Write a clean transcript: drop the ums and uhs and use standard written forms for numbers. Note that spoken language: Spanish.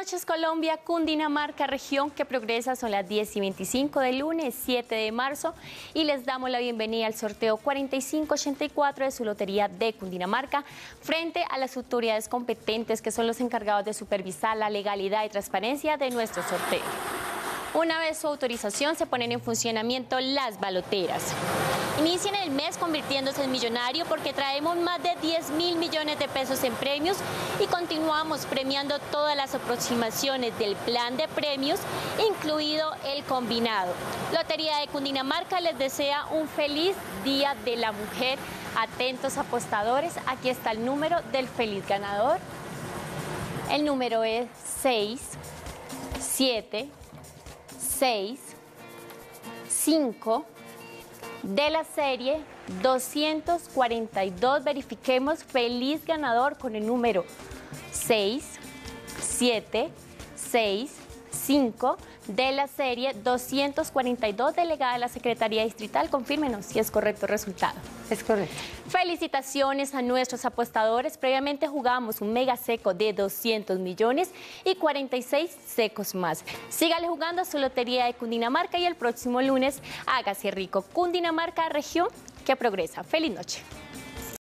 noches Colombia, Cundinamarca, región que progresa, son las 10:25 del lunes 7 de marzo y les damos la bienvenida al sorteo 4584 de su lotería de Cundinamarca frente a las autoridades competentes que son los encargados de supervisar la legalidad y transparencia de nuestro sorteo. Una vez su autorización se ponen en funcionamiento las baloteras. Inician el mes convirtiéndose en millonario porque traemos más de 10.000 millones de pesos en premios y continuamos premiando todas las aproximaciones del plan de premios, incluido el combinado. Lotería de Cundinamarca les desea un feliz Día de la Mujer. Atentos apostadores, aquí está el número del feliz ganador. El número es 6, 7, 6, 5 de la serie 242. Verifiquemos feliz ganador con el número 6, 7, 6, 5 de la serie 242, delegada de la Secretaría Distrital. Confírmenos si es correcto el resultado. Es correcto. Felicitaciones a nuestros apostadores. Previamente jugamos un mega seco de 200 millones y 46 secos más. Sígale jugando a su lotería de Cundinamarca y el próximo lunes hágase rico. Cundinamarca, región que progresa. Feliz noche.